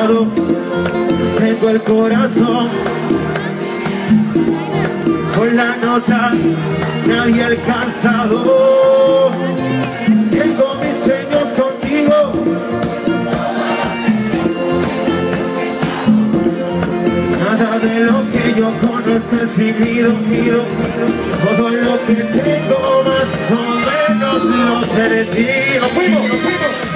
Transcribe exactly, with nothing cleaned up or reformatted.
lado. Tengo el corazón con la nota, nadie alcanzado. Tengo mis sueños contigo. Nada de lo que yo conozco es vivido, mío. Todo lo que tengo más o menos lo perdí. ¡Nos fuimos, nos fuimos!